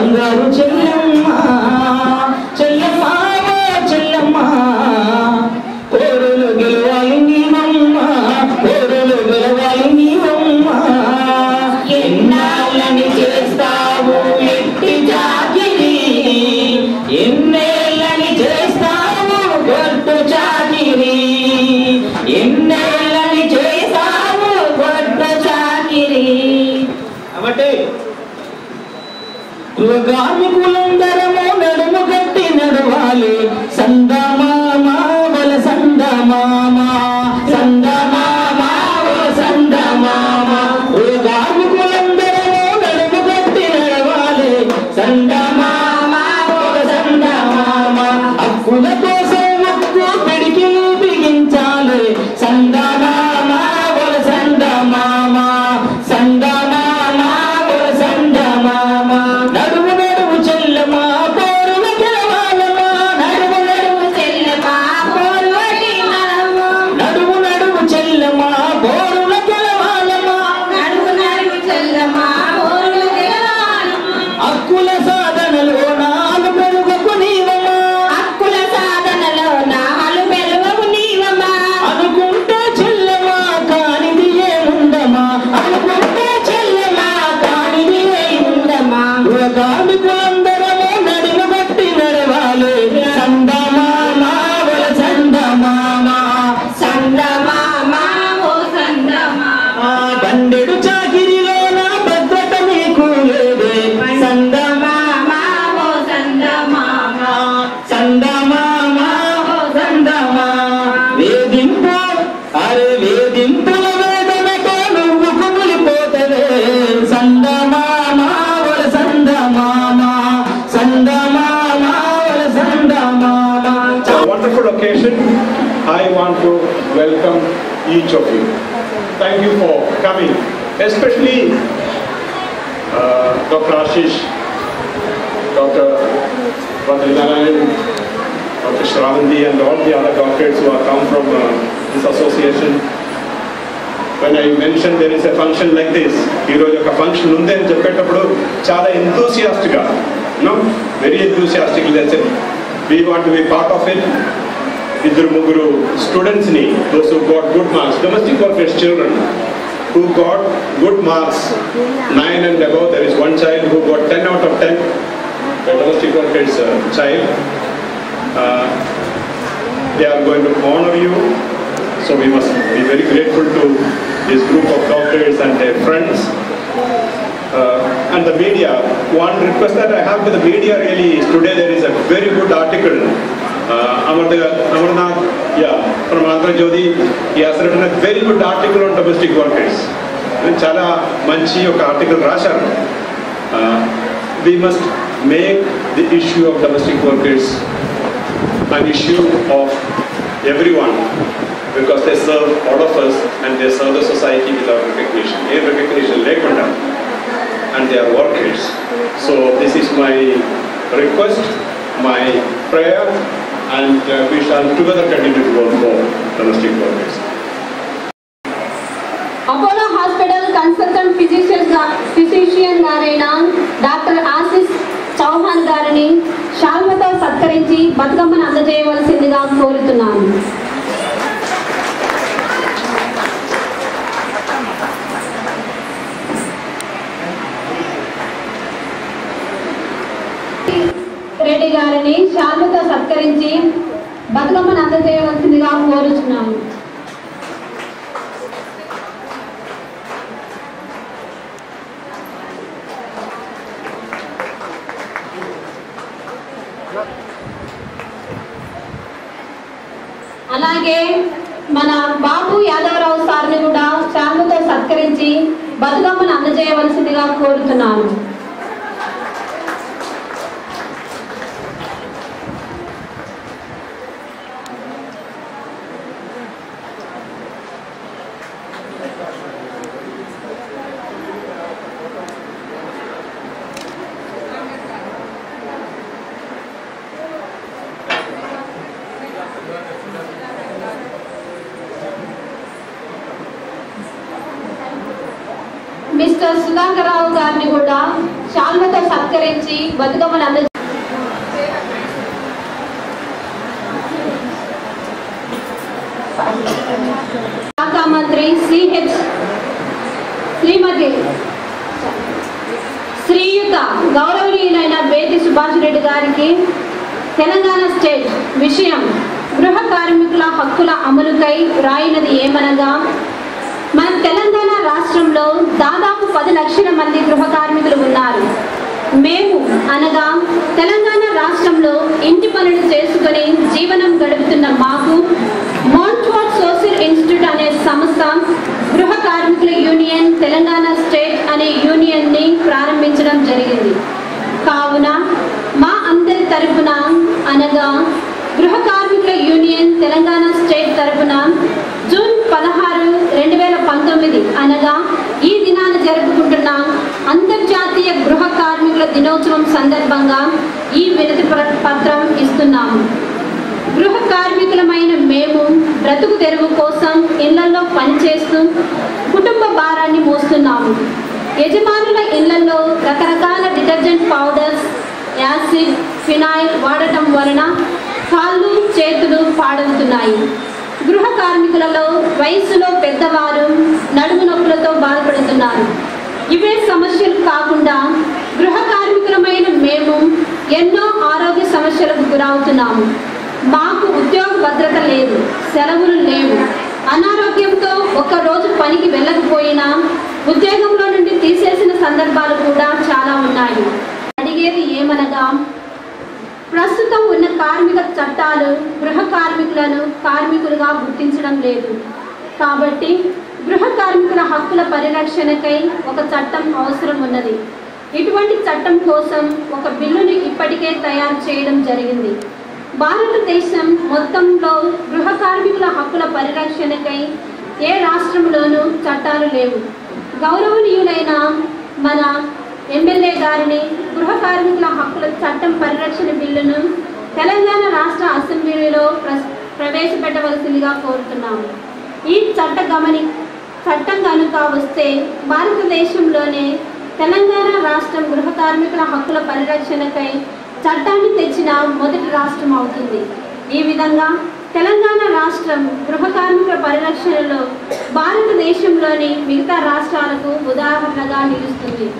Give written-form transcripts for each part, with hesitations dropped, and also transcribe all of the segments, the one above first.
బంగారు చెల్లెమ్మ చెల్లెమ్మ చెల్లెమ్మ కోరలు గెలవాలి నీవమ్మ కోరలు గెలవాలి నీవమ్మ ఎన్నాళ్ళని చేస్తావు ఎట్టి చాకిరి ఎన్నేళ్ళని చేస్తావు గొడ్డు చాకిరి ఎన్నేళ్ళని చేస్తావు గొడ్డు చాకిరి కాబట్టి గృహకార్మికులందరము నడుము కట్టి నడవాలి సందమామ బల సందమామ సందమామ బల సందమామ గృహకార్మికులందరము నడుము కట్టి నడవాలి సందమామ బల సందమామ హక్కుల కోసం హక్కు పిడికి బిగించాలి సందమామ బల సందమామ సందమామ బల సందమామ నడుము నడుము చెల్లెమ్మ పోరుల గెలవాలమ్మ నడుము నడుము చెల్లెమ్మ పోరువటి నడమ్మ నడుము నడుము చెల్లెమ్మ పోరుల గెలవాలమ్మ నడుము నడుము చెల్లెమ్మ పోరుల గెలవాలమ్మ హక్కుల సాధనలో నాలు పెరుగకు నీవమ్మ హక్కుల సాధనలో నాలు పెరుగకు నీవమ్మ అనుకుంటే చెల్లెమ్మ కానిది ఏముందమ్మా అనుకుంటే చెల్లెమ్మ కానిది ఏముందమ్మా కార్మికులందరము నడుము బట్టి నడవాలి సందమామ బల సందమామ సందమామ ఓ సందమామ బండెడు చాకిరిలోన భద్రత నీకు లేదే సందమామ ఓ సందమామ సందమామ ఓ సందమామ వేధింపు అరే వేధింపుల వేదనతో నువ్వు కుమిలిపోతవే సందమామ బల సందమామ సందమామ బల సందమామ. A wonderful occasion. I want to welcome each of you. Thank you for coming, especially Dr.Ashish, Dr. Dr. Sravanthi and all the other doctors who have come from this association. When I mentioned there is a function like this, a function unde ani cheppetappudu chaala enthusiastic ga, very enthusiastically they said we want to be part of it. Iddaru muguru students ni, those who got good marks, domestic workers children who got good marks 9 and above, there is one child who got 10 out of 10, the domestic workers child. They are going to honor you, so we must be very grateful to this group of doctors and their friends and the media. One request that I have to the media really is today there is a very good article. Amarnath, from Andhra Jyoti, he has written a very good article on domestic workers. Chala manchi oka article rasharu. We must make the issue of domestic workers an issue of everyone, because they serve all of us and they serve the society without recognition. A recognition lekunda, and they are workers. So this is my request, my prayer, and we shall together continue to work for domestic workers. Apollo Hospital Consultant Physician గారైన doctor Ashish Chauhan గారిని శాల్వతో సత్కరించి బతుకమ్మను అందజేయవలసిందిగా కోరుతున్నాను. రెడ్డి గారిని శాల్వతో సత్కరించి బతుకమ్మను అందజేయవలసిందిగా కోరుచున్నాను. అలాగే మన బాబు యాదవరావు సార్ని కూడా శాల్వతో సత్కరించి బతుకమ్మను అందజేయవలసిందిగా కోరుతున్నాను. మిస్టర్ సుధాకరరావు గారిని కూడా శాల్వతో సత్కరించి బతుకమ్మను అందజేస్తారు. శాఖ మంత్రి శ్రీమతి శ్రీయుత గౌరవనీయులైన బేతి సుభాష్ రెడ్డి గారికి తెలంగాణ స్టేట్ విషయం గృహ కార్మికుల హక్కుల అమలుకై రాయినది ఏమనగా, మన తెలంగాణ రాష్ట్రంలో దాదాపు 10 లక్షల మంది గృహ కార్మికులు ఉన్నారు. మేము అనగా తెలంగాణ రాష్ట్రంలో ఇంటి పనులు చేసుకుని జీవనం గడుపుతున్న మాకు మోంట్ఫోర్ట్ సోషల్ ఇన్స్టిట్యూట్ అనే సంస్థ గృహ కార్మికుల యూనియన్ తెలంగాణ స్టేట్ అనే యూనియన్ని ప్రారంభించడం జరిగింది. కావున మా అందరి తరపున అనగా గృహ కార్మికుల యూనియన్ తెలంగాణ స్టేట్ తరపున జూన్ 16, 2019 అనగా ఈ దినాన జరుపుకుంటున్న అంతర్జాతీయ గృహ కార్మికుల దినోత్సవం సందర్భంగా ఈ వినతి పత్రం ఇస్తున్నాము. గృహ కార్మికులమైన మేము బ్రతుకు తెరువు కోసం ఇళ్లలో పనిచేస్తూ కుటుంబ భారాన్ని మోస్తున్నాము. యజమానుల ఇళ్లలో రకరకాల డిటర్జెంట్ పౌడర్స్, యాసిడ్, ఫినాయిల్ వాడటం వలన కాళ్ళు చేతులు పాడవుతున్నాయి. గృహ కార్మికులలో వయసులో పెద్దవారు నడుము నొప్పులతో బాధపడుతున్నారు. ఇవే సమస్యలు కాకుండా గృహ కార్మికులమైన మేము ఎన్నో ఆరోగ్య సమస్యలకు గురవుతున్నాము. మాకు ఉద్యోగ భద్రత లేదు, సెలవులు లేవు. అనారోగ్యంతో ఒక్కరోజు పనికి వెళ్ళకపోయినా ఉద్యోగంలో నుండి తీసేసిన సందర్భాలు కూడా చాలా ఉన్నాయి. అడిగేది ఏమనగా, ప్రస్తుతం ఉన్న కార్మిక చట్టాలు గృహ కార్మికులను కార్మికులుగా గుర్తించడం లేదు. కాబట్టి గృహ కార్మికుల హక్కుల పరిరక్షణకై ఒక చట్టం అవసరం ఉన్నది. ఇటువంటి చట్టం కోసం ఒక బిల్లుని ఇప్పటికే తయారు చేయడం జరిగింది. భారతదేశం మొత్తంలో గృహ కార్మికుల హక్కుల పరిరక్షణకై ఏ రాష్ట్రంలోనూ చట్టాలు లేవు. గౌరవనీయులైన మన ఎమ్మెల్యే గారిని గృహ కార్మికుల హక్కుల చట్టం పరిరక్షణ బిల్లును తెలంగాణ రాష్ట్ర అసెంబ్లీలో ప్రవేశపెట్టవలసిందిగా కోరుతున్నాము. ఈ చట్టం కనుక వస్తే భారతదేశంలోనే తెలంగాణ రాష్ట్రం గృహ కార్మికుల హక్కుల పరిరక్షణకై చట్టాన్ని తెచ్చిన మొదటి రాష్ట్రం అవుతుంది. ఈ విధంగా తెలంగాణ రాష్ట్రం గృహ కార్మికుల పరిరక్షణలో భారతదేశంలోని మిగతా రాష్ట్రాలకు ఉదాహరణగా నిలుస్తుంది.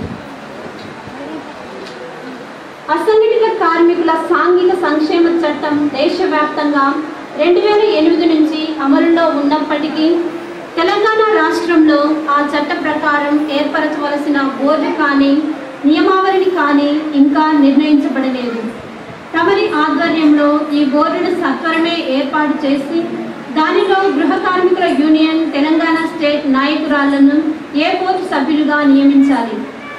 అసంఘటిత కార్మికుల సాంఘిక సంక్షేమ చట్టం దేశవ్యాప్తంగా 2008 నుంచి అమలులో ఉన్నప్పటికీ తెలంగాణ రాష్ట్రంలో ఆ చట్ట ప్రకారం ఏర్పరచవలసిన బోర్డు కానీ నియమావళిని కానీ ఇంకా నిర్ణయించబడలేదు. తమరి ఆధ్వర్యంలో ఈ బోర్డును సత్వరమే ఏర్పాటు చేసి దానిలో గృహ కార్మికుల యూనియన్ తెలంగాణ స్టేట్ నాయకురాళ్లను ఏ బోర్డు సభ్యులుగా నియమించాలి.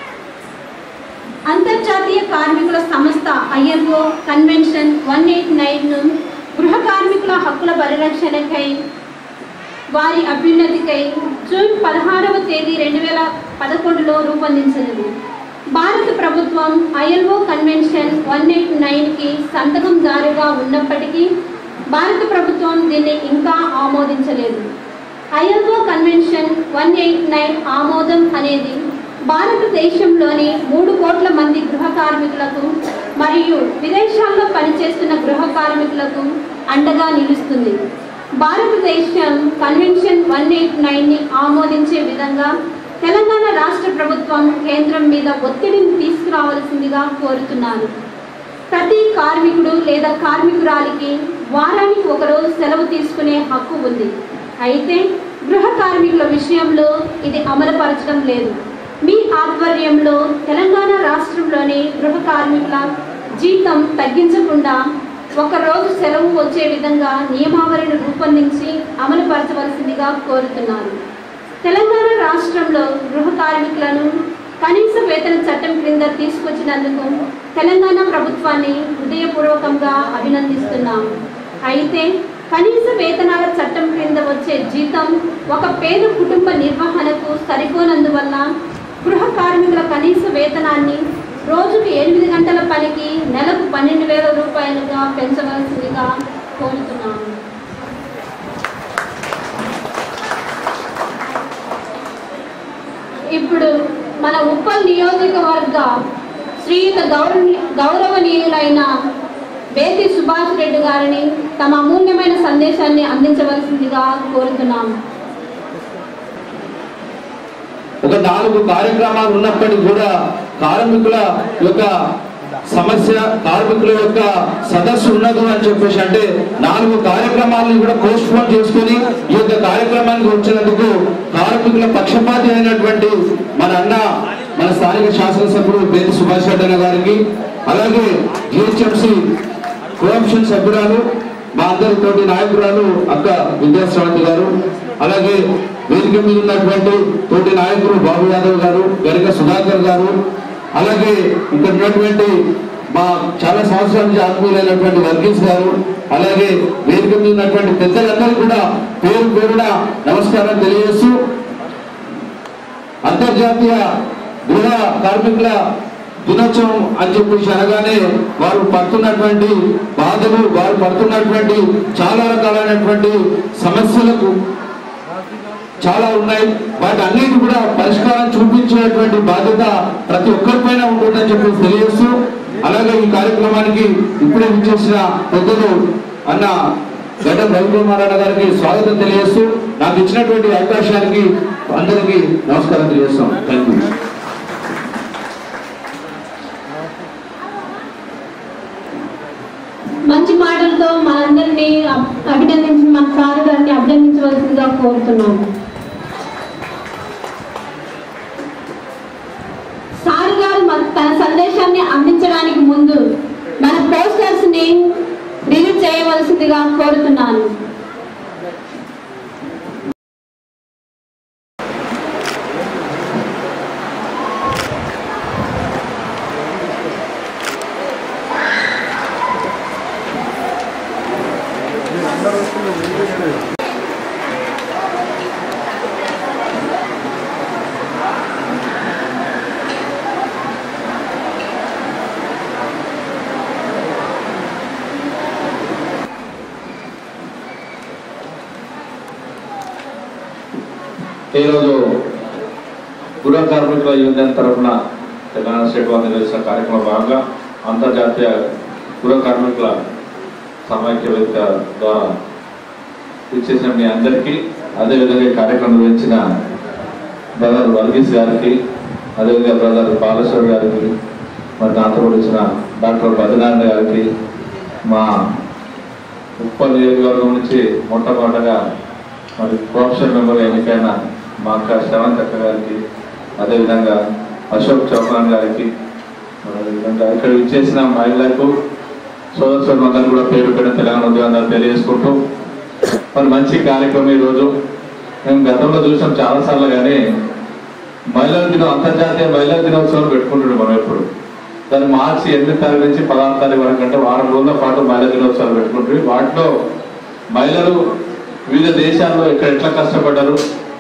అంతర్జాతీయ కార్మికుల సంస్థ ILO కన్వెన్షన్ 189ను గృహ కార్మికుల హక్కుల పరిరక్షణకై వారి అభ్యున్నతికై జూన్ 16వ తేదీ 2011లో రూపొందించినది. భారత ప్రభుత్వం ILO కన్వెన్షన్ 189కి సంతకందారుగా ఉన్నప్పటికీ భారత ప్రభుత్వం దీన్ని ఇంకా ఆమోదించలేదు. ILO కన్వెన్షన్ 189 ఆమోదం అనేది భారతదేశంలోని 3 కోట్ల మంది గృహ కార్మికులకు మరియు విదేశాల్లో పనిచేస్తున్న గృహ కార్మికులకు అండగా నిలుస్తుంది. భారతదేశం కన్వెన్షన్ 189ని ఆమోదించే విధంగా తెలంగాణ రాష్ట్ర ప్రభుత్వం కేంద్రం మీద ఒత్తిడిని తీసుకురావాల్సిందిగా కోరుతున్నాను. ప్రతి కార్మికుడు లేదా కార్మికురాలికి వారానికి ఒకరోజు సెలవు తీసుకునే హక్కు ఉంది. అయితే గృహ కార్మికుల విషయంలో ఇది అమలుపరచడం లేదు. మీ ఆధ్వర్యంలో తెలంగాణ రాష్ట్రంలోని గృహ కార్మికుల జీతం తగ్గించకుండా ఒకరోజు సెలవు వచ్చే విధంగా నియమావళిని రూపొందించి అమలుపరచవలసిందిగా కోరుతున్నాను. తెలంగాణ రాష్ట్రంలో గృహ కార్మికులను కనీస వేతన చట్టం క్రింద తీసుకొచ్చినందుకు తెలంగాణ ప్రభుత్వాన్ని హృదయపూర్వకంగా అభినందిస్తున్నాము. అయితే కనీస వేతనాల చట్టం క్రింద వచ్చే జీతం ఒక పేద కుటుంబ నిర్వహణకు సరిపోనందువల్ల గృహ కార్మికుల కనీస వేతనాన్ని రోజుకు 8 గంటల పనికి నెలకు 12,000 రూపాయలుగా పెంచవలసిందిగా కోరుతున్నాము. ఇప్పుడు మన ఉప్పల్ నియోజకవర్గ శ్రీయుత గౌరవనీయులైన బేతి సుభాష్ రెడ్డి గారిని తమ అమూల్యమైన సందేశాన్ని అందించవలసిందిగా కోరుతున్నాము. ఒక 4 కార్యక్రమాలు ఉన్నప్పటికీ కూడా కార్మికుల యొక్క సమస్య, కార్మికుల యొక్క సదస్సు ఉన్నది అని చెప్పేసి అంటే 4 కార్యక్రమాలను కూడా పోస్ట్ పోన్ చేసుకుని ఈ యొక్క కార్యక్రమానికి వచ్చినందుకు కార్మికుల పక్షపాతి అయినటువంటి మన అన్న, మన స్థానిక శాసనసభ్యుడు బేతి సుభాష్ రెడ్డి గారికి, అలాగే జిహెచ్ఎంసీ కోఆప్షన్ సభ్యురాలు మా అందరి తోటి నాయకురాలు అక్క విద్యా శ్రవంతి గారు, అలాగే వేదిక మీద ఉన్నటువంటి తోటి నాయకులు బాబు యాదవ్ గారు, గరిక సుధాకర్ గారు, అలాగే ఇక్కడ ఉన్నటువంటి మా చాలా సంవత్సరాల నుంచి ఆత్మీయులైనటువంటి వర్గీస్ గారు, అలాగే వేదిక మీద ఉన్నటువంటి పెద్దలందరూ కూడా పేరు పేరున నమస్కారం తెలియజేస్తూ, అంతర్జాతీయ గృహ కార్మికుల దినోత్సవం అని చెప్పేసి అనగానే వారు పడుతున్నటువంటి బాధలు, వారు పడుతున్నటువంటి చాలా రకాలైనటువంటి సమస్యలకు చాలా ఉన్నాయి. వాటి అన్నిటి కూడా పరిష్కారం చూపించేటువంటి బాధ్యత ప్రతి ఒక్కరిపైన ఉంటుందని చెప్పి తెలియజేస్తూ, అలాగే ఈ కార్యక్రమానికి ఇప్పుడే విచ్చేసిన పెద్దలు అన్న గడ్డ రవికుమార్ గారికి స్వాగతం తెలియజేస్తూ, నాకు ఇచ్చినటువంటి అవకాశానికి అందరికీ నమస్కారం తెలియజేస్తాం. Thank you. మంచి మాటలతో మనందరినీ అభినందించి మన సార్ గారిని అభినందించవలసిందిగా కోరుతున్నాము. సార్ గారు తన సందేశాన్ని అందించడానికి ముందు మన పోస్టర్స్ ని రిలీజ్ చేయవలసిందిగా కోరుతున్నాను. ఈరోజు గృహ కార్మికుల యూనియన్ తరఫున తెలంగాణ స్టేట్ వారు నిర్వహించిన కార్యక్రమం భాగంగా అంతర్జాతీయ గృహ కార్మికుల సమైక్య వేదిక ద్వారా ఇచ్చేసిన మీ అందరికీ, అదేవిధంగా ఈ కార్యక్రమం నిర్వహించిన బ్రదర్ వర్గీస్ గారికి, అదేవిధంగా బ్రదర్ బాలేశ్వర్ గారికి, మరి దాంతో కూడా ఇచ్చిన డాక్టర్ బద్రీనారాయణ గారికి, మా ఉప్పల్ నియోజకవర్గం నుంచి మొట్టమొదటగా మరి కోఆప్షన్ మెంబర్ ఎన్నికైన మా అక్క శ్రవంతి అక్క గారికి, అదేవిధంగా అశోక్ చౌహాన్ గారికి, అదేవిధంగా ఇక్కడ ఇచ్చేసిన మహిళలకు సోదరులందరూ కూడా పేరు పేరు తెలంగాణ ఉద్యోగాలు తెలియజేసుకుంటూ, మరి మంచి కార్యక్రమం ఈరోజు మేము గతంలో చూసాం చాలాసార్లు. కానీ మహిళల దినం, అంతర్జాతీయ మహిళా దినోత్సవం పెట్టుకుంటున్నాం మనం ఎప్పుడు. దాన్ని మార్చి 8 తారీఖు నుంచి 16 తారీఖు వరకు అంటే 6 రోజుల పాటు మహిళా దినోత్సవాలు పెట్టుకుంటుంది. వాటిలో మహిళలు వివిధ దేశాల్లో ఎట్లా కష్టపడ్డారు,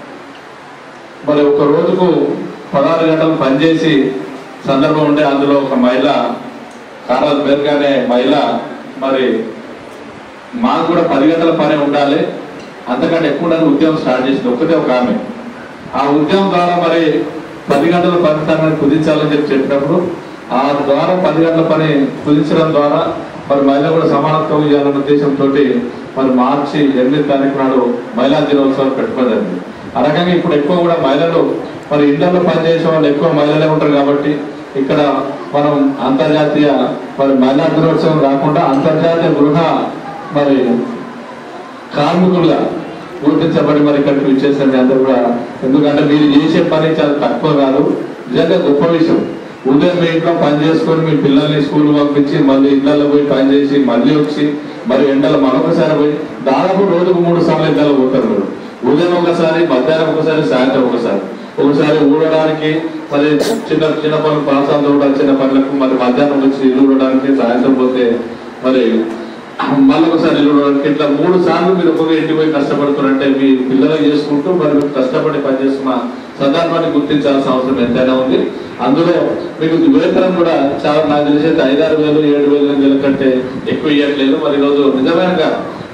మరి ఒక రోజుకు 16 గంటలు పనిచేసి సందర్భం ఉంటే అందులో ఒక మహిళ కారాలు పేరుగానే మహిళ మరి మాకు కూడా 10 గంటల పని ఉండాలి, అంతకంటే ఎక్కువ ఉద్యమం స్టార్ట్ చేసింది ఒక్కటే ఒక ఆమె. ఆ ఉద్యమం ద్వారా మరి 10 గంటల పని తనని కుదించాలని చెప్పినప్పుడు ఆ ద్వారా 10 గంటల పని కుదించడం ద్వారా మరి మహిళ కూడా సమానత్వం ఇవ్వాలన్న ఉద్దేశంతో మరి మార్చి 8 తారీఖు నాడు మహిళా దినోత్సవం పెట్టుకోదండి. ఆ రకంగా ఇప్పుడు ఎక్కువ కూడా మహిళలు మరి ఇళ్లలో పనిచేసే వాళ్ళు ఎక్కువ మహిళలే ఉంటారు కాబట్టి ఇక్కడ మనం అంతర్జాతీయ మరి మహిళా దినోత్సవం కాకుండా అంతర్జాతీయ గృహ మరి కార్మికులుగా గుర్తించబడి మరి ఇక్కడికి విచ్చేసిన అందరూ కూడా, ఎందుకంటే మీరు చేసే పని చాలా తక్కువ కాదు, నిజంగా గొప్ప విషయం. ఉదయం మీ ఇంట్లో పని చేసుకొని మీ పిల్లల్ని స్కూల్ పంపించి మళ్ళీ ఇళ్లలో పోయి పని చేసి మళ్ళీ వచ్చి మరి ఎండలు మరొకసారి పోయి దాదాపు రోజుకు 3 సార్లు ఎండలు పోతారు. ఉదయం ఒకసారి, మధ్యాహ్నం ఒకసారి, సాయంత్రం ఒకసారి ఊడడానికి, మరి చిన్న చిన్న పనులు ప్రాంతాలతో కూడా చిన్న పనులకు మరి మధ్యాహ్నం వచ్చి ఇల్లు ఊడడానికి, సాయంత్రం పోతే మరి మళ్ళీ ఒకసారి ఇల్లు ఊడడానికి, ఇట్లా 3 సార్లు మీరు ఒక్కొక్క ఇంటికి పోయి కష్టపడుతున్నారంటే మీ పిల్లలు చేసుకుంటూ మరి మీరు కష్టపడి పనిచేస్తున్న సందర్భాన్ని గుర్తించాల్సిన అవసరం ఎంతైనా ఉంది. అందులో మీకు వేతనం కూడా చాలా నాకు తెలిసి 5-6 వేలు 7,000 కంటే ఎక్కువ ఇవ్వట్లేదు. మరి ఈరోజు నిజమైన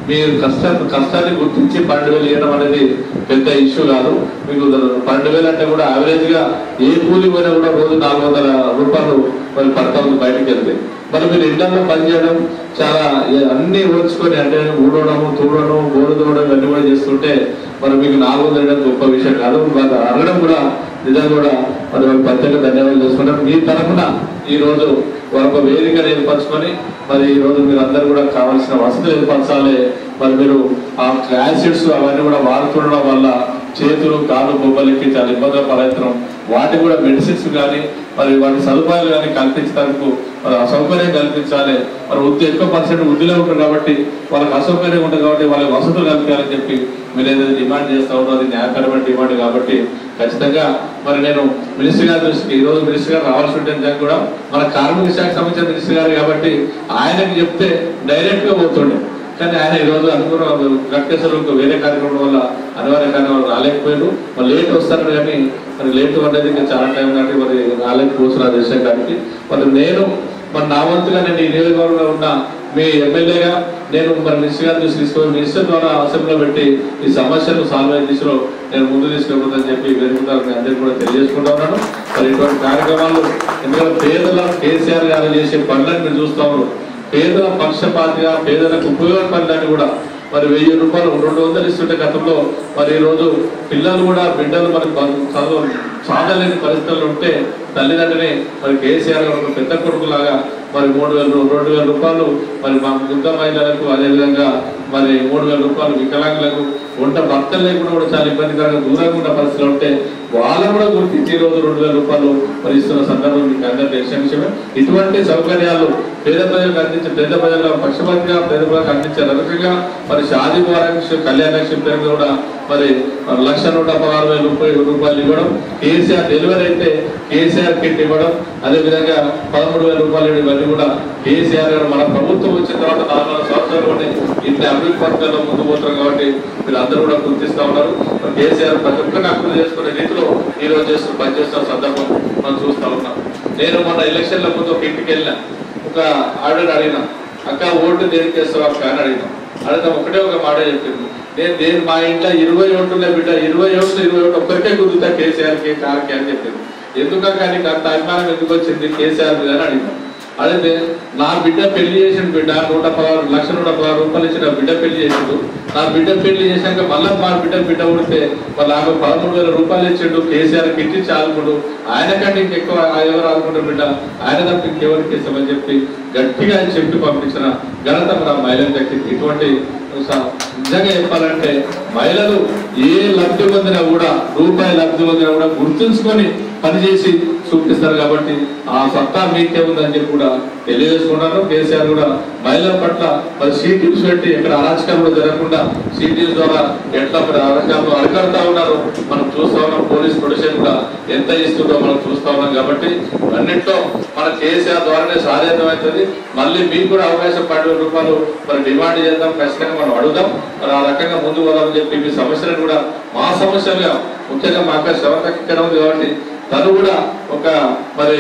మీరు కష్టాన్ని గుర్తించి 12,000 ఇవ్వడం అనేది పెద్ద ఇష్యూ కాదు. మీకు 12,000 అంటే కూడా యావరేజ్గా ఏ కూలి పోయినా కూడా రోజు 400 రూపాయలు మరి పడతా ఉంది బయటకు వెళ్తే. మరి మీరు ఇళ్లలో పనిచేయడం చాలా అన్ని ఓర్చుకొని అంటే ఊడవడము తూడడం గోడు తోడడం ఇవన్నీ కూడా చేస్తుంటే మరి మీకు 400 ఇవ్వడం గొప్ప విషయం కాదు. వాళ్ళు అడగడం కూడా నిజంగా కూడా మరి ప్రత్యేక ధన్యవాదాలు చేసుకుంటాం. మీ తరఫున ఈరోజు ఒక వేదికను ఏర్పరచుకొని మరి ఈరోజు మీరు అందరూ కూడా కావాల్సిన వసతులు ఏర్పరచాలి. మరి మీరు ఆ యాసిడ్స్ అవన్నీ కూడా వాడుతుండడం వల్ల చేతులు కాళ్ళు బొబ్బలకి చాలా ఇబ్బందులు పడవుతున్నాం. వాటికి కూడా మెడిసిన్స్ కానీ మరి వాటి సదుపాయాలు కానీ కల్పించడానికి మరి అసౌకర్యం కల్పించాలి. మరి ఎక్కువ పర్సెంట్ వృద్ధిలో ఉంటారు కాబట్టి వాళ్ళకి అసౌకర్యం ఉంటుంది కాబట్టి వాళ్ళకి వసతులు కల్పించాలని చెప్పి మీరు ఏదైతే డిమాండ్ చేస్తూ ఉన్నారో అది న్యాయపరమైన డిమాండ్ కాబట్టి ఖచ్చితంగా మరి నేను మినిస్టర్ గారి దృష్టికి ఈరోజు మినిస్టర్ గారు రావాల్సి ఉంటే కూడా మన కార్మిక శాఖకు సంబంధించిన మినిస్టర్ గారు కాబట్టి ఆయనకి చెప్తే డైరెక్ట్ గా పోతుండే. కానీ ఆయన ఈరోజు అనుకున్న గట్టేశ్వరంకు వేరే కార్యక్రమం వల్ల అనివార్య కార్యక్రమాలు రాలేకపోయారు. మరి లేట్ వస్తారు కానీ మరి లేట్ అనేది ఇంకా చాలా టైం కాబట్టి మరి రాలేకపోతున్నారు దేశం కాబట్టి మరి నేను మరి నా వంతుగా నేను ఈ నియోజకవర్గంలో ఉన్న మీ ఎమ్మెల్యేగా నేను మరి మినిస్టర్ గారిని తీసుకొని మినిస్టర్ ద్వారా అసెంబ్లీలో పెట్టి ఈ సమస్యను సాల్వ్ అయ్యే దిశలో నేను ముందు తీసుకెళ్తుందని చెప్పి వెలుగుతారని అందరికీ కూడా తెలియజేసుకుంటా ఉన్నాను. మరి ఇటువంటి కార్యక్రమాలు ఎందుకంటే పేదల కేసీఆర్ గారు చేసే పనులను మీరు చూస్తా ఉన్నారు. పేదల పక్షపాతిగా పేదలకు ఉపయోగపడడానికి కూడా మరి 1000 రూపాయలు 200 ఇస్తుంటే గతంలో మరి ఈరోజు పిల్లలు కూడా బిడ్డలు మరి చదువు సాధలేని పరిస్థితుల్లో ఉంటే తల్లిదండ్రులని మరి కేసీఆర్ గారు పెద్ద కొడుకులాగా మరి 2,000 రూపాయలు మరి మా వృద్ధ మహిళలకు అదేవిధంగా మరి 3,000 రూపాయలు వికలాంగులకు వంట భర్తలు లేకుండా కూడా చాలా ఇబ్బందికరంగా దూరంగా ఉన్న పరిస్థితులు ఉంటే వాళ్ళను కూడా గుర్తించి ఈరోజు 2,000 రూపాయలు మరి ఇస్తున్న సందర్భం మీకు అందరూ తెలిసిన విషయమే. ఇటువంటి సౌకర్యాలు పేద ప్రజలకు అందించే పేద ప్రజల పక్షపాతిగా పేద ప్రజలకు అందించే రకంగా మరి షాదీ వారానికి కళ్యాణ లక్ష్మి పేరు కూడా మరి 1,116,000 రూపాయలు ఇవ్వడం, కేసీఆర్ డెలివరీ అయితే కేసీఆర్ కిట్ ఇవ్వడం, అదేవిధంగా 13,000 రూపాయలు ఇవన్నీ కూడా కేసీఆర్ గారు మన ప్రభుత్వం వచ్చిన తర్వాత 4 సంవత్సరాలు కూడా ఇట్లా అభివృద్ధి పథకాల్లో ముందు పోతున్నారు కాబట్టి మీరు అందరూ కూడా గుర్తిస్తూ ఉన్నారు. కేసీఆర్ ప్రతి ఒక్కరిని అభివృద్ధి చేసుకునే రీతిలో ఈ రోజు పనిచేస్తున్న సందర్భం మనం చూస్తూ ఉన్నాం. నేను మొన్న ఎలక్షన్ల ముందు ఒక ఇంటికి వెళ్ళిన ఒక ఆవిడని అడిగిన, అక్క ఓటు దేనికి వేస్తావు అక్క అని అడిగినాం. అడిగితే ఒకటే ఒక మాట చెప్పింది, నేను మా ఇంట్లో 20 ఓట్లున్నా బిడ్డ 20 ఓట్లు ఒక్కరికే కుదురుతా కేసీఆర్కి కార్కి అని చెప్పింది. ఎందుక కానీ అంత అభిమానం ఎందుకు వచ్చింది కేసీఆర్ మీద అని అడిగినాం. అడిగితే నా బిడ్డ పెళ్లి చేసిన బిడ్డ 1,116 రూపాయలు ఇచ్చిన బిడ్డ పెళ్లి చేసిండు. నా బిడ్డ పెళ్లి చేశాక మళ్ళీ మా బిడ్డ ఉడితే వాళ్ళు నాకు 13,000 రూపాయలు ఇచ్చిండు. కేసీఆర్ కిట్టి చాలుకుండు ఆయన కంటే ఇంకెక్కువ ఎవరు ఆదుకుంటారు బిడ్డ ఆయన తప్ప ఇంకెవరికి ఇస్తామని చెప్పి గట్టిగా చెప్పి పంపించిన ఘనత మన మహిళలు దక్కింది. ఇటువంటి నిజంగా చెప్పాలంటే మహిళలు ఏ లబ్ధి పొందినా కూడా రూపాయి లబ్ధి పొందినా కూడా గుర్తుంచుకొని పనిచేసి చూపిస్తారు కాబట్టి ఆ సత్తా మీకే ఉందని చెప్పి కూడా తెలియజేసుకున్నారు. కేసీఆర్ కూడా మహిళల పట్ల మరి సీటీస్ పెట్టి ఎక్కడ అరాచకాలు కూడా జరగకుండా సీటీస్ ద్వారా ఎట్లా మరి అరాచకాలు అడగడతా ఉన్నారు మనం చూస్తా ఉన్నాం. పోలీస్ ప్రొటెక్షన్ కూడా ఎంత ఇస్తుందో మనం చూస్తా ఉన్నాం. కాబట్టి అన్నింటిలో మన కేసీఆర్ ద్వారానే సాధ్యమవుతుంది. మళ్ళీ మీకు కూడా అవకాశం 12,000 రూపాయలు మరి డిమాండ్ చేద్దాం, ఖచ్చితంగా మనం అడుగుదాం. మరి ఆ రకంగా ముందు పోదామని చెప్పి మీ సమస్యలను కూడా మా సమస్యలుగా ముఖ్యంగా మా అక్క శ్రవంతి ఇక్కడ ఉంది కాబట్టి తను కూడా ఒక మరి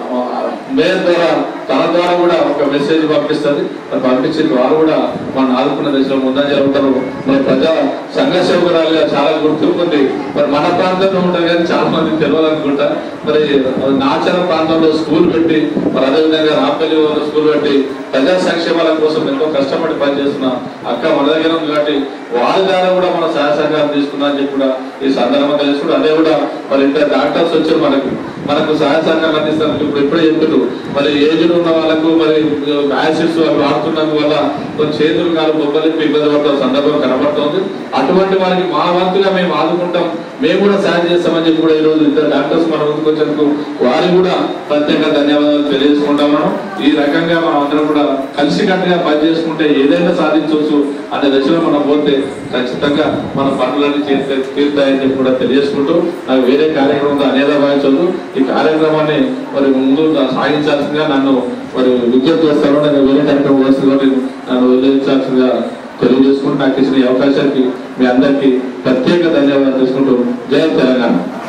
మేయర్ ద్వారా తన ద్వారా కూడా ఒక మెసేజ్ పంపిస్తుంది. మరి పంపించిన వారు కూడా మన ఆదుకున్న దశలో ముందని జరుగుతారు. మరి ప్రజా సంఘ సేవకురాలుగా చాలా గుర్తింపు ఉంది. మరి మన ప్రాంతంలో ఉంటారు కానీ చాలా మంది తెలియాలనుకుంటా. మరి నాచర ప్రాంతంలో స్కూల్ పెట్టి మరి అదేవిధంగా రాంపల్లి స్కూల్ పెట్టి ప్రజా సంక్షేమాల కోసం ఎంతో కష్టపడి పనిచేస్తున్న అక్క మన దగ్గర ఉంది కాబట్టి వారి ద్వారా కూడా మన సహాయ సహకారం తీసుకున్నా అని చెప్పి కూడా ఈ సందర్భంగా తెలుసుకుంటారు. అదే కూడా మరి ఇంత డాక్టర్స్ వచ్చారు మనకు సహాయ సహకారం అందిస్తారు. ఇప్పుడే చెప్తున్నారు మరి ఏజ్డ్ ఉన్న వాళ్ళకు మరి యాసిడ్స్ అవి వాడుతున్నందు వల్ల కొన్ని చేతులు కాదు బొబ్బలింపు ఇబ్బంది పడుతున్న సందర్భం కనబడుతుంది. అటువంటి వారికి మా వంతుగా మేము ఆదుకుంటాం, మేము కూడా సాయం చేస్తామని చెప్పి కూడా ఈరోజు 2 డాక్టర్స్ మన ముందుకు వచ్చినందుకు వారికి కూడా ప్రత్యేక ధన్యవాదాలు తెలియజేసుకుంటాం. మనం ఈ రకంగా మనం అందరం కూడా కలిసికట్టుగా పనిచేసుకుంటే ఏదైనా సాధించవచ్చు అనే దశలో మనం పోతే ఖచ్చితంగా మన పనులన్నీ తీరుతాయని చెప్పి కూడా తెలియజేసుకుంటూ నాకు వేరే కార్యక్రమం అనేది భావించదు. ఈ కార్యక్రమాన్ని మరి ముందు సాగించాల్సిందిగా నన్ను మరి విజ్ఞప్తి చేస్తాను. నేను వేరే కార్యక్రమం వస్తుంది నన్ను వదిలించాల్సిందిగా తెలియజేసుకుంటూ నాకు ఇచ్చిన ఈ అవకాశానికి మీ అందరికీ ప్రత్యేక ధన్యవాదాలు తీసుకుంటూ జై తెలంగాణ.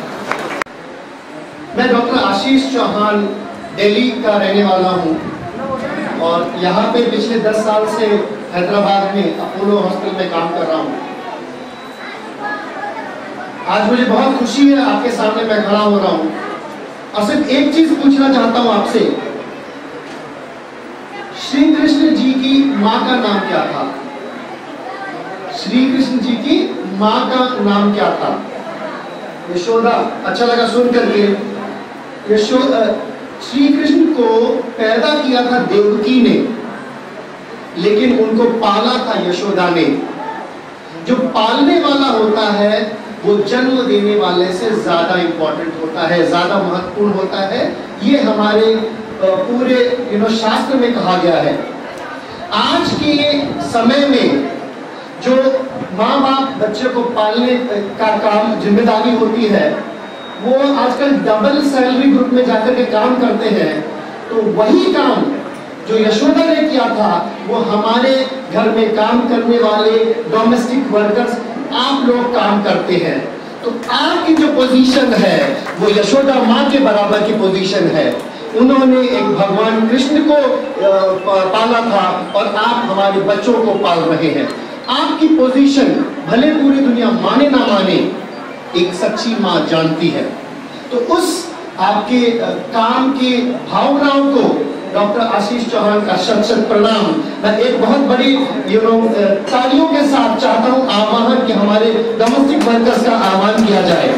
मैं डॉक्टर आशीष चौहान दिल्ली का रहने वाला हूँ और यहाँ पे पिछले 10 साल से हैदराबाद में अपोलो हॉस्पिटल में काम कर रहा हूँ। आज मुझे बहुत खुशी है आपके सामने मैं खड़ा हो रहा हूँ और सिर्फ एक चीज पूछना चाहता हूँ आपसे। श्री कृष्ण जी की माँ का नाम क्या था? श्री कृष्ण जी की माँ का नाम क्या था? यशोदा। अच्छा लगा सुन करके। यशोदा, श्री कृष्ण को पैदा किया था देवकी ने, लेकिन उनको पाला था यशोदा ने। जो पालने वाला होता है वो जन्म देने वाले से ज्यादा इंपॉर्टेंट होता है, ज्यादा महत्वपूर्ण होता है। ये हमारे पूरे शास्त्र में कहा गया है। आज के समय में जो माँ बाप बच्चे को पालने का काम जिम्मेदारी होती है, वो आजकल डबल सैलरी ग्रुप में जाकर के काम करते हैं। तो वही काम जो यशोदा ने किया था वो हमारे घर में काम करने वाले डोमेस्टिक वर्कर्स आप लोग काम करते हैं। तो आपकी जो पोजीशन है वो यशोदा माँ के बराबर की पोजीशन है। उन्होंने एक भगवान कृष्ण को पाला था और आप हमारे बच्चों को पाल रहे हैं। आपकी पोजीशन भले पूरी दुनिया माने ना माने, एक सच्ची माँ जानती है। तो उस आपके काम की भावनाओं को डॉक्टर आशीष चौहान का शत शत प्रणाम। मैं एक बहुत बड़ी तालियों के साथ चाहता हूं आह्वान कि हमारे डोमेस्टिक वर्कर्स का आह्वान किया जाए।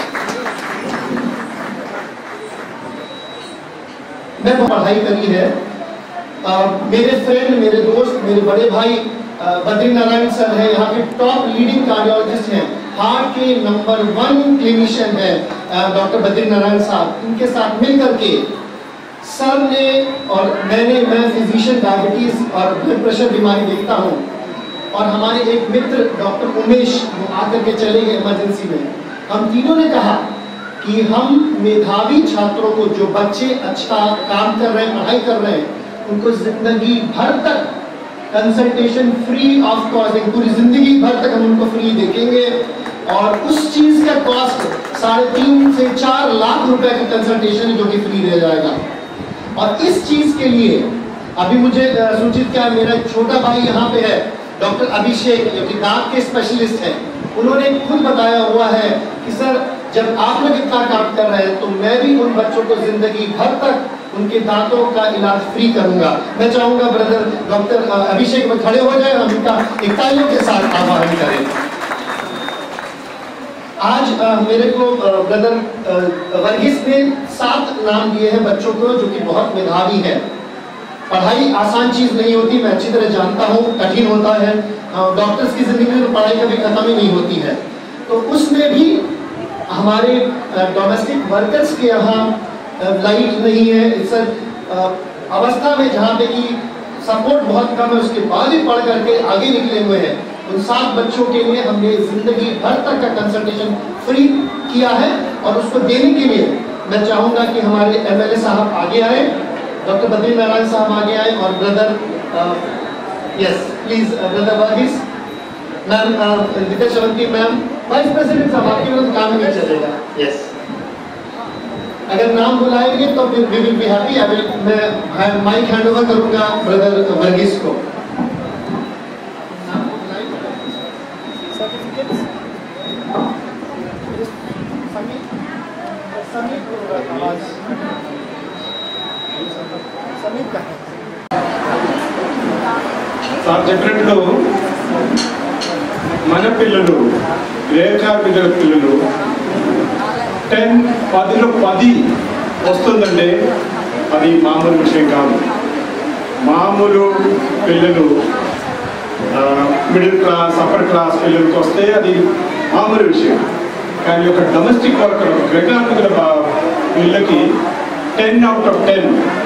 मैं पढ़ाई करी है। मेरे फ्रेंड, मेरे दोस्त, मेरे बड़े भाई बद्री नारायण सर है, यहाँ के टॉप लीडिंग कार्डियोलॉजिस्ट हैं, हार्ट के नंबर 1 क्लिनिशियन है डॉक्टर बद्री नारायण साहब। इनके साथ मिलकर के सर ने और मैं फिजिशियन डायबिटीज और ब्लड प्रेशर बीमारी देखता हूँ, और हमारे एक मित्र डॉक्टर उमेश वो आकर के चले गए इमरजेंसी में। हम तीनों ने कहा कि हम मेधावी छात्रों को, जो बच्चे अच्छा काम कर रहे हैं, पढ़ाई कर रहे हैं, उनको जिंदगी भर तक कंसल्टेशन फ्री ऑफ कॉस्ट, पूरी जिंदगी भर तक हम उनको फ्री देखेंगे। और उस चीज का कॉस्ट 3.5 से 4 लाख रुपए की कंसल्टेशन जो कि फ्री रह जाएगा। और इस चीज के लिए अभी मुझे सूचित किया, मेरा छोटा भाई यहाँ पे है डॉक्टर अभिषेक, जो कि दांत के स्पेशलिस्ट हैं। उन्होंने खुद बताया हुआ है कि सर जब आप लोग इतना काम कर रहे हैं तो मैं भी उन बच्चों को जिंदगी भर तक उनके दांतों का इलाज फ्री करूंगा। मैं चाहूंगा ब्रदर डॉक्टर अभिषेक में खड़े हो जाए, हम इनका तालियों के साथ आह्वान करें। आज मेरे को ब्रदर वर्गीस ने 7 नाम दिए हैं बच्चों को, जो कि बहुत मेधावी है। पढ़ाई आसान चीज नहीं होती, मैं अच्छी तरह जानता हूँ, कठिन होता है। डॉक्टर्स की जिंदगी में तो पढ़ाई कभी खत्म ही नहीं होती है। तो उसमें भी हमारे डोमेस्टिक वर्कर्स के यहाँ लाइट नहीं है, इस अवस्था में जहाँ पे कि सपोर्ट बहुत कम है, उसके बाद ही पढ़ करके आगे निकले हुए हैं। उन 7 बच्चों के लिए हमने जिंदगी भर तक का कंसल्टेशन फ्री किया है। और उसको देने के लिए मैं चाहूँगा कि हमारे MLA साहब आगे आए, डॉक्टर बद्री नारायण साहब आगे आए, और brother yes please brother Varghese, ma'am Vidya Shravanti ma'am, vice president साहब, आपके बिना काम नहीं चलेगा। यस, अगर नाम बुलाएंगे तो वी विल बी हैप्पी। मैं माइक हैंड ओवर करूंगा ब्रदर वर्गीस को। సార్ చెప్పినట్లు మన పిల్లలు, రేఖార్మికుల పిల్లలు 10లో 10 వస్తుందంటే అది మామూలు విషయం కాదు. మామూలు పిల్లలు మిడిల్ క్లాస్, అప్పర్ క్లాస్ పిల్లలకి వస్తే అది మామూలు విషయం. కానీ ఒక డొమెస్టిక్ వర్కర్, ఒక రేఖార్మికుల పిల్లలకి 10 out of 10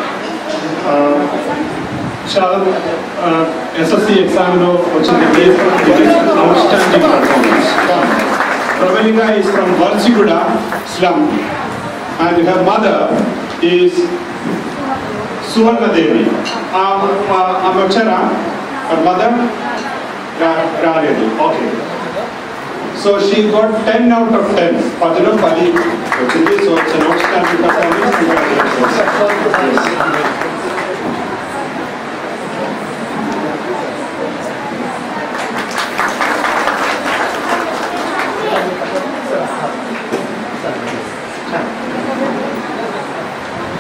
SSC examలో వచ్చింది. Outstanding performance. Pravalika is from Valsiguda slum and her mother is Suvarna Devi. ఆమె వచ్చారా? her mother రాలేదు. Okay. So she got 10 out of 10. 10లో 10 వచ్చింది. So it's an outstanding performance. Congratulations.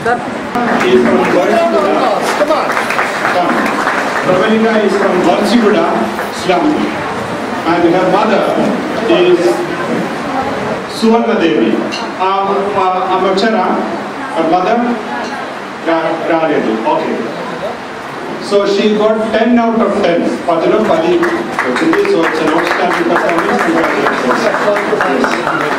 is from Verghese. Come on. Pravalika is from Verghese slum, and her mother is Suvarna Devi. Amachara, her mother, Reddy. Okay. So she got 10 out of 10. Padilo Padi. So it's an outstanding performance. Congratulations.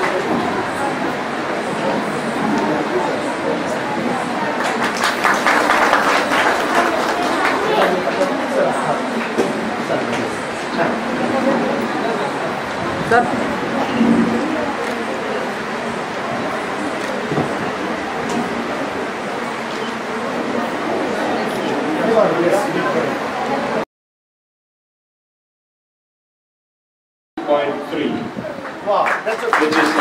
Wow, that's a which is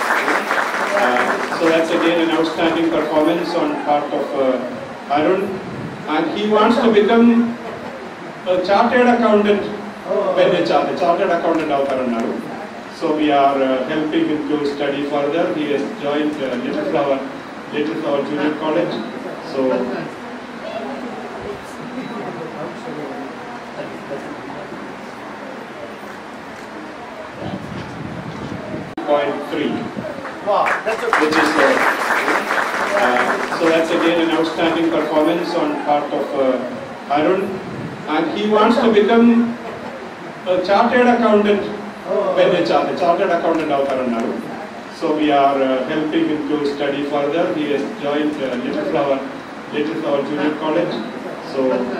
so that's again an outstanding performance on part of Arun, and he wants to become a chartered accountant. Chartered accountant avutarannaru. So we are helping him to study further. He has joined Little Flower Junior College. So wow, that's a which is so that's again an outstanding performance on part of Arun, and he wants to become a chartered accountant. Chartered accountant avutarannaru. So we are helping him to study further. He has joined Little Flower Junior College. So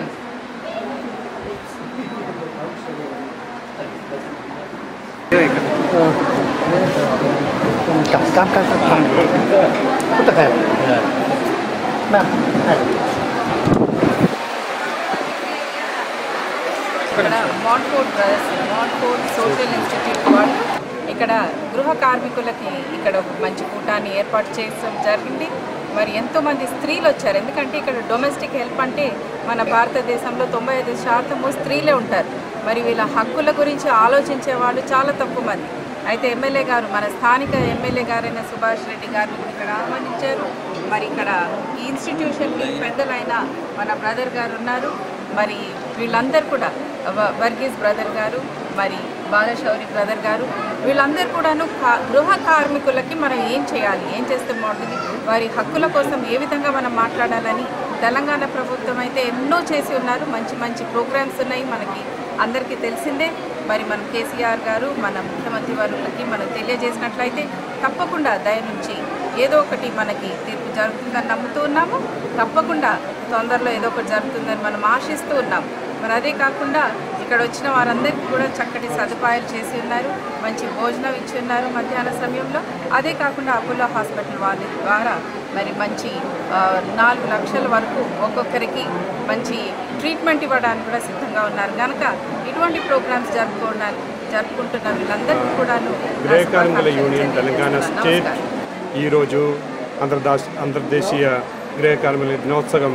ఇక్కడ మాంట్ఫోర్ట్ social institute వాళ్ళు ఇక్కడ గృహ కార్మికులకి ఇక్కడ ఒక మంచి కూటాన్ని ఏర్పాటు చేయడం జరిగింది. మరి ఎంతోమంది స్త్రీలు వచ్చారు, ఎందుకంటే ఇక్కడ డొమెస్టిక్ హెల్ప్ అంటే మన భారతదేశంలో 95% స్త్రీలే ఉంటారు. మరి వీళ్ళ హక్కుల గురించి ఆలోచించే వాళ్ళు చాలా తక్కువ మంది. అయితే ఎమ్మెల్యే గారు, మన స్థానిక ఎమ్మెల్యే గారైన సుభాష్ రెడ్డి గారిని ఇక్కడ ఆహ్వానించారు. మరి ఇక్కడ ఈ ఇన్స్టిట్యూషన్కి పెద్దలైన మన బ్రదర్ గారు ఉన్నారు. మరి వీళ్ళందరూ కూడా వర్గీస్ బ్రదర్ గారు, మరి బాలశౌరి బ్రదర్ గారు, వీళ్ళందరూ కూడాను గృహ కార్మికులకి మనం ఏం చేయాలి, ఏం చేస్తే బాగుంటుంది, వారి హక్కుల కోసం ఏ విధంగా మనం మాట్లాడాలని తెలంగాణ ప్రభుత్వం అయితే ఎన్నో చేసి ఉన్నారు. మంచి మంచి ప్రోగ్రామ్స్ ఉన్నాయి, మనకి అందరికీ తెలిసిందే. మరి మనం కేసీఆర్ గారు మన ముఖ్యమంత్రి వారికి మనం తెలియజేసినట్లయితే తప్పకుండా దయ నుంచి ఏదో ఒకటి మనకి తీర్పు జరుగుతుందని నమ్ముతూ ఉన్నాము. తప్పకుండా తొందరలో ఏదో ఒకటి జరుగుతుందని మనం ఆశిస్తూ ఉన్నాము. మరి అదే కాకుండా ఇక్కడ వచ్చిన వారందరికీ కూడా చక్కటి సదుపాయాలు చేసి ఉన్నారు, మంచి భోజనం ఇచ్చి ఉన్నారు మధ్యాహ్న సమయంలో. అదే కాకుండా అపోలో హాస్పిటల్ వాళ్ళ ద్వారా మరి మంచి 4 లక్షల వరకు ఒక్కొక్కరికి మంచి ట్రీట్మెంట్ ఇవ్వడానికి కూడా సిద్ధంగా ఉన్నారు. కనుక ఇటువంటి ప్రోగ్రామ్స్ జరుపుకుంటున్న వీళ్ళందరికీ కూడాను గృహ కార్మికుల యూనియన్ తెలంగాణ స్టేట్ ఈరోజు అంతర్దేశీయ గృహ కార్మికుల దినోత్సవం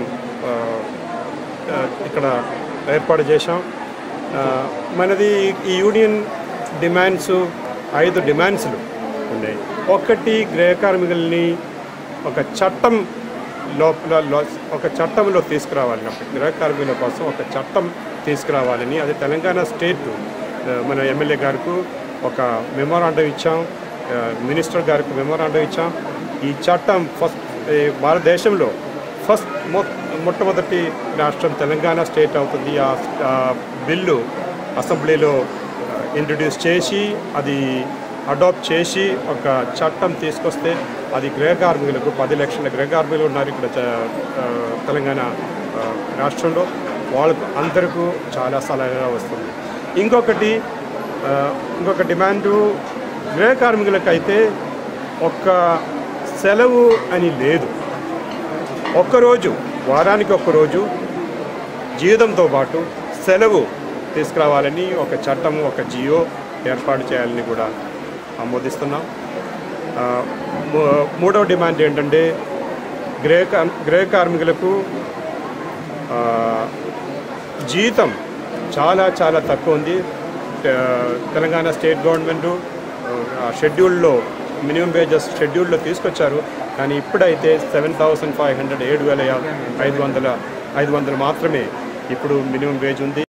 ఇక్కడ ఏర్పాటు చేశాం. మనది ఈ యూనియన్ డిమాండ్స్ 5 డిమాండ్స్లు ఉన్నాయి. ఒకటి, గృహ కార్మికుల్ని ఒక చట్టంలో తీసుకురావాలని, గృహ కార్మికుల కోసం ఒక చట్టం తీసుకురావాలని, అది తెలంగాణ స్టేట్ మన ఎమ్మెల్యే గారికి ఒక మెమోరాండం ఇచ్చాం, మినిస్టర్ గారికి మెమోరాండం ఇచ్చాం. ఈ చట్టం భారతదేశంలో మొట్టమొదటి రాష్ట్రం తెలంగాణ స్టేట్ అవుతుంది. ఆ బిల్లు అసెంబ్లీలో ఇంట్రడ్యూస్ చేసి అది అడాప్ట్ చేసి ఒక చట్టం తీసుకొస్తే అది గృహ కార్మికులకు 10 లక్షల గృహ కార్మికులు ఉన్నారు ఇక్కడ తెలంగాణ రాష్ట్రంలో, వాళ్ళకు అందరికీ చాలా సలహాగా వస్తుంది. ఇంకొక డిమాండు, గృహ కార్మికులకైతే ఒక్క సెలవు అని లేదు. ఒక్కరోజు, వారానికి ఒక్కరోజు జీతంతో పాటు సెలవు తీసుకురావాలని ఒక చట్టం, ఒక జియో ఏర్పాటు చేయాలని కూడా ఆమోదిస్తున్నాం. మూడవ డిమాండ్ ఏంటంటే గృహ కార్మికులకు జీతం చాలా తక్కువ ఉంది. తెలంగాణ స్టేట్ గవర్నమెంటు షెడ్యూల్లో మినిమం వేజెస్ షెడ్యూల్లో తీసుకొచ్చారు. కానీ ఇప్పుడైతే 7,500 7,500 మాత్రమే ఇప్పుడు మినిమం వేజ్ ఉంది.